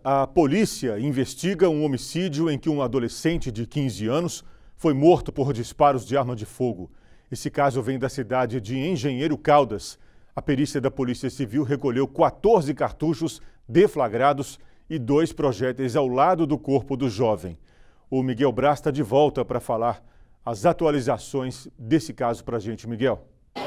A polícia investiga um homicídio em que um adolescente de 15 anos foi morto por disparos de arma de fogo. Esse caso vem da cidade de Engenheiro Caldas. A perícia da Polícia Civil recolheu 14 cartuchos deflagrados e 2 projéteis ao lado do corpo do jovem. O Miguel Braz está de volta para falar as atualizações desse caso para a gente. Miguel.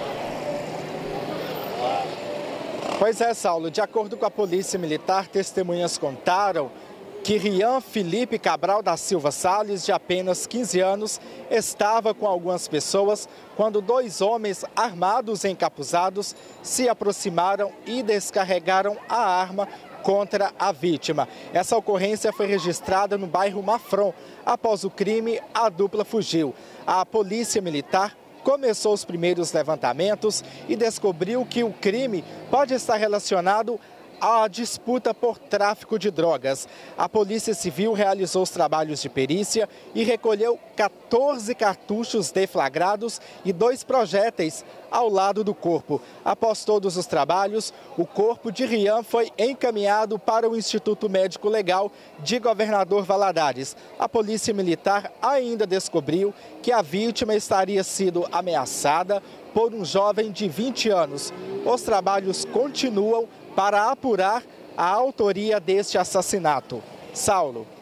Pois é, Saulo, de acordo com a Polícia Militar, testemunhas contaram que Rian Felipe Cabral da Silva Salles, de apenas 15 anos, estava com algumas pessoas quando 2 homens armados e encapuzados se aproximaram e descarregaram a arma contra a vítima. Essa ocorrência foi registrada no bairro Mafron. Após o crime, a dupla fugiu. A Polícia Militar começou os primeiros levantamentos e descobriu que o crime pode estar relacionado à disputa por tráfico de drogas. A Polícia Civil realizou os trabalhos de perícia e recolheu 14 cartuchos deflagrados e 2 projéteis ao lado do corpo. Após todos os trabalhos, o corpo de Rian foi encaminhado para o Instituto Médico Legal de Governador Valadares. A Polícia Militar ainda descobriu que a vítima estaria sido ameaçada por um jovem de 20 anos. Os trabalhos continuam para apurar a autoria deste assassinato. Saulo.